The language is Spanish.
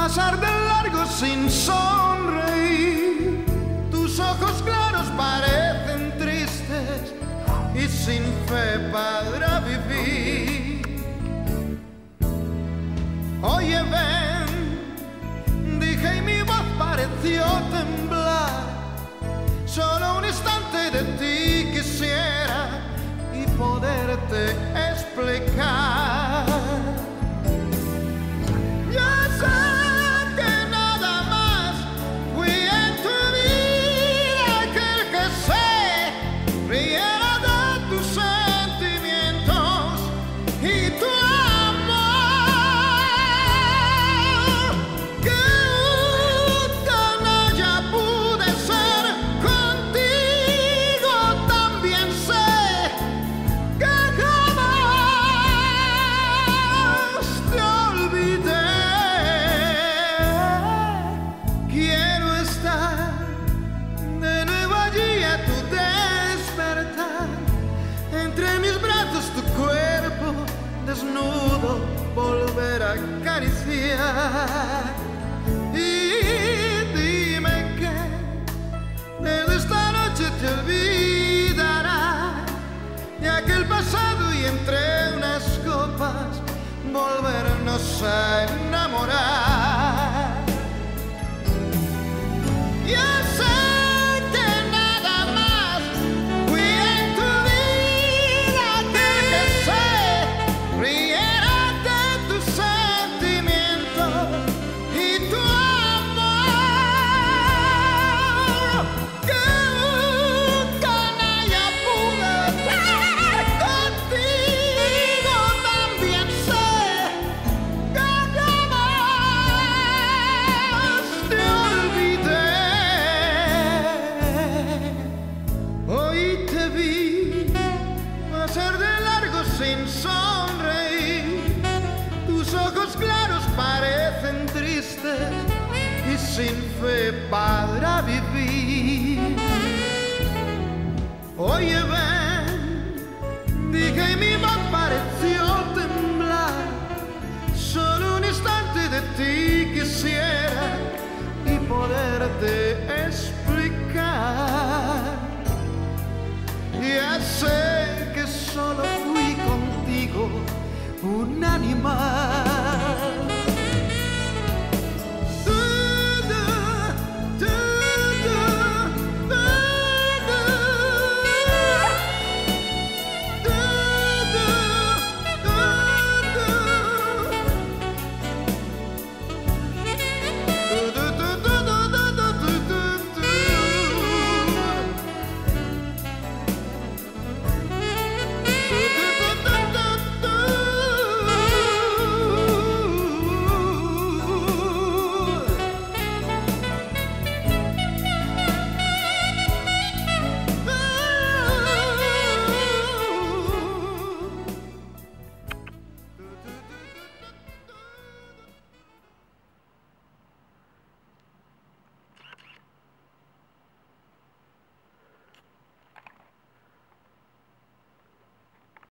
pasar de largo sin sonreír. Tus ojos claros parecen tristes y sin fe para vivir. Oye, ven, dije y mi voz pareció temblar. Solo un instante de ti quisiera y poderte explicar. Yo sé que nada más fui en tu vida aquel que se riera de tus sentimientos y tu amor. Que un canalla pude ser contigo, también sé que jamás te olvidé. Quiero estar de nuevo allí a tu despertar, entre mis brazos tu cuerpo desnudo volver a acariciar. Y dime que desde esta noche te olvidarás de aquel pasado y entre unas copas volvernos a enamorar. Yo sé que nada más fui en tu vida aquel que se riera de tus sentimientos y tu amor. Que un canalla pude ser contigo, también sé que jamás te olvidé. Hoy te vi pasar de largo sin sonreír. Tus ojos claros parecen tristes y sin fe para vivir. Oye, ven, dije y mi voz pareció temblar. Solo un instante de ti quisiera y poderte explicar. Ya sé que solo fui contigo un animal.